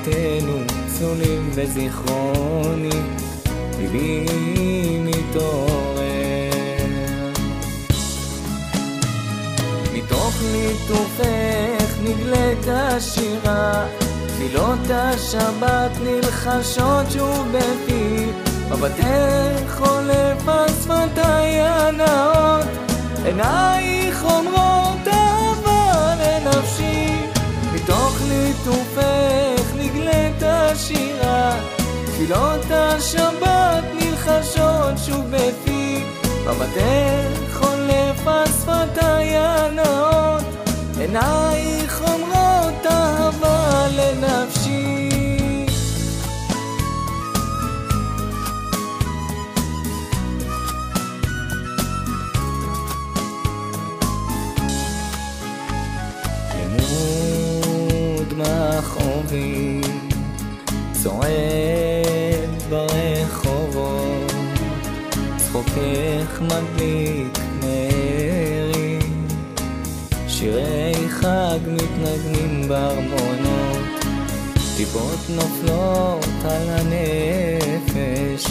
אהבתנו צלולים בזיכרוני, ליבי מתעורר. מתוך ליטופך נגלית השירה, תפילות השבת נלחשות שוב בפי, מבטך חולף על שפתיי הנאות, עינייך אומרות אהבה לנפשי. מתוך ליטופך נגלית השירה, תפילות השבת נלחשות שוב בפי, מבטך חולף על שפתיי הנאות, עינייך אומרות אהבה לנפשי. למוד מכאובי צועד ברחובות, צחוקך מדליק נרים, שירי חג מתנגנים בארמונות, טיפות נופלות על הנפש,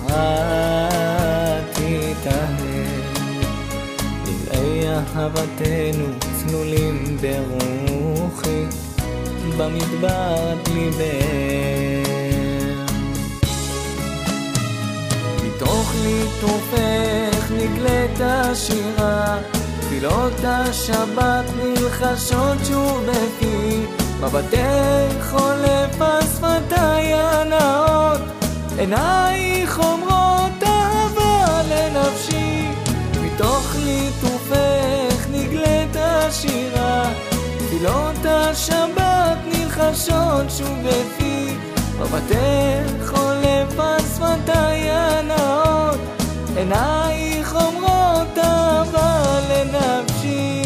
את תתאהב. דברי אהבתנו צלולים ברוחי, במדבר את ליבך. מתוך ליטופך נגלית השירה, תפילות השבת נלחשות שוב בפי, מבטך חולף על שפתיי הנאות, עינייך אומרות אהבה לנפשי. מתוך ליטופך נגלית השירה, תפילות השבת נלחשות שוב בפי, מבטך חולף על שפתיי הנאות, עינייך אומרות אהבה לנפשי.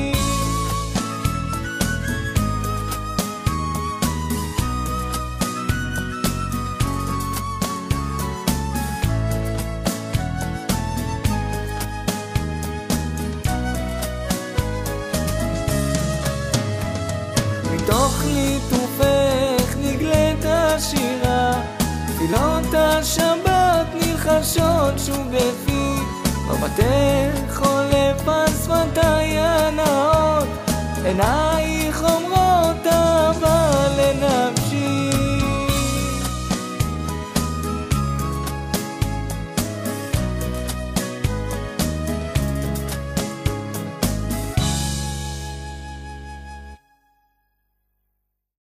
מתוך ליטופך נגלית השירה, תפילות השבת נלחשות שוב בפי, מבטך חולף על שפתיי הנאות, עינייך